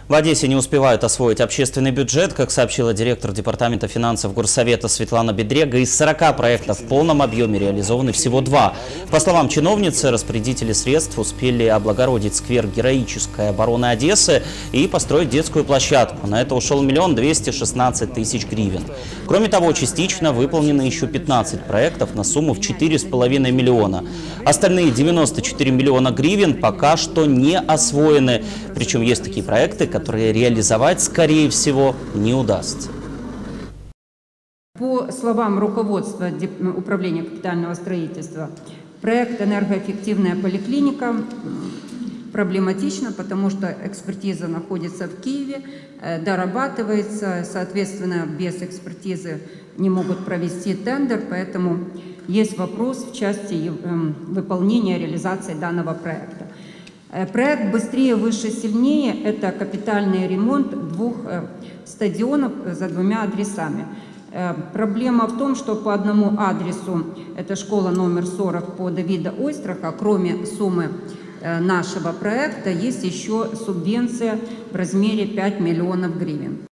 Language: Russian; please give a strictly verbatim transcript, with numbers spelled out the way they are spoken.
В Одессе не успевают освоить общественный бюджет. Как сообщила директор департамента финансов Горсовета Светлана Бедрега, из сорока проектов в полном объеме реализованы всего два. По словам чиновницы, распорядители средств успели облагородить сквер «Героическая оборона Одессы» и построить детскую площадку. На это ушел миллион двести шестнадцать тысяч гривен. Кроме того, частично выполнены еще пятнадцать проектов на сумму в четыре с половиной миллиона. Остальные девяносто четыре миллиона гривен пока что не освоены. Причем есть такие проекты, которые реализовать, скорее всего, не удастся. По словам руководства Управления капитального строительства, проект «Энергоэффективная поликлиника» проблематично, потому что экспертиза находится в Киеве, дорабатывается, соответственно, без экспертизы не могут провести тендер, поэтому есть вопрос в части выполнения, реализации данного проекта. Проект «Быстрее, выше, сильнее» – это капитальный ремонт двух стадионов за двумя адресами. Проблема в том, что по одному адресу, это школа номер сорок по Давида Ойстраха, кроме суммы нашего проекта, есть еще субвенция в размере пяти миллионов гривен.